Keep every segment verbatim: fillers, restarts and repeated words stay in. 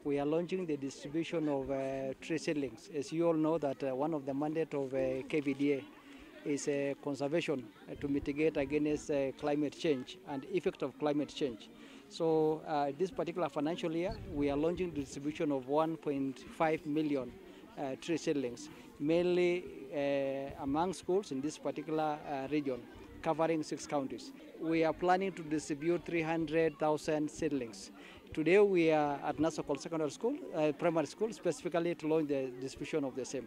we are launching the distribution of uh, tree seedlings. As you all know that uh, one of the mandate of uh, K V D A is uh, conservation uh, to mitigate against uh, climate change and effect of climate change. So uh, this particular financial year, we are launching the distribution of one point five million uh, tree seedlings, mainly uh, among schools in this particular uh, region, covering six counties. We are planning to distribute three hundred thousand seedlings. Today we are at Nasokol Secondary School, uh, Primary School, specifically to launch the distribution of the same.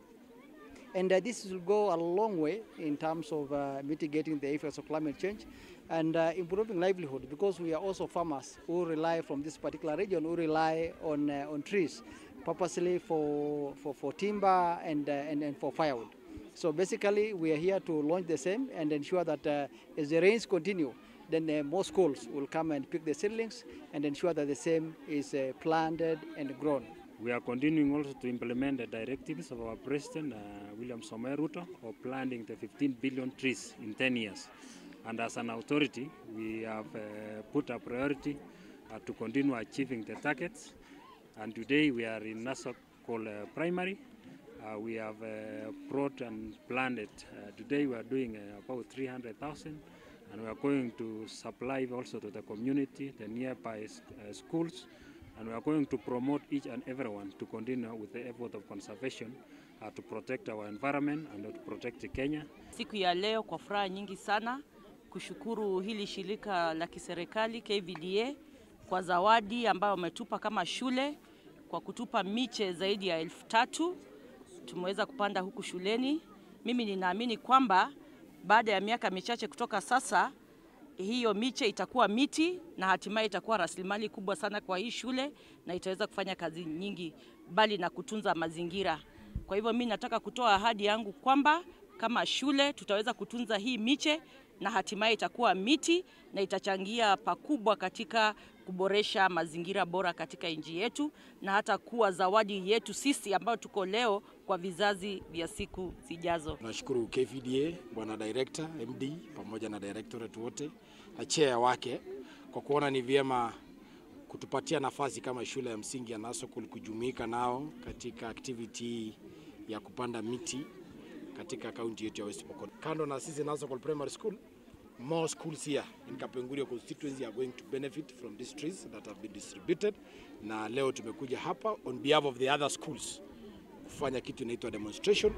And uh, this will go a long way in terms of uh, mitigating the effects of climate change and uh, improving livelihood, because we are also farmers who rely from this particular region, who rely on, uh, on trees, purposely for, for, for timber and, uh, and, and for firewood. So basically we are here to launch the same and ensure that uh, as the rains continue, then uh, more schools will come and pick the seedlings and ensure that the same is uh, planted and grown. We are continuing also to implement the directives of our President, uh, William Samoei Ruto, of planting the fifteen billion trees in ten years. And as an authority, we have uh, put a priority uh, to continue achieving the targets. And today we are in Nasokol uh, Primary. Uh, we have uh, brought and planted. Uh, today we are doing uh, about three hundred thousand. And we are going to supply also to the community, the nearby uh, schools. And we are going to promote each and everyone to continue with the effort of conservation uh, to protect our environment and to protect Kenya. Siku ya leo kwa furaha nyingi sana kushukuru hili shirika la kiserikali K V D A kwa zawadi ambayo wametupa kama shule kwa kutupa miche zaidi ya elfu tatu. Tumeweza kupanda huku shuleni. Mimi ninaamini kwamba baada ya miaka michache kutoka sasa, hiyo miche itakuwa miti na hatimaye itakuwa rasilimali kubwa sana kwa hii shule na itaweza kufanya kazi nyingi bali na kutunza mazingira. Kwa hivyo mimi nataka kutoa ahadi yangu kwamba kama shule tutaweza kutunza hii miche na hatimaye itakuwa miti na itachangia pakubwa katika kuboresha mazingira bora katika nchi yetu na hata kuwa zawadi yetu sisi ambao tuko leo kwa vizazi vya siku zijazo. Tunashukuru K V D A, Bwana Director, M D pamoja na Directorate wote na chair wake kwa kuona ni vyema kutupatia nafasi kama shule ya msingi ya Nasokol kujumuika nao katika activity ya kupanda miti katika kaunti yetu ya West Pokot. Kando na sisi Nasokol Primary School, more schools here in Kapenguria constituency are going to benefit from these trees that have been distributed. Na leo tumekuja hapa on behalf of the other schools kufanya kitu inaitwa demonstration,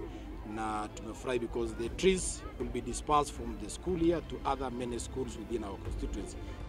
na tumefurahi because the trees will be dispersed from the school here to other many schools within our constituency.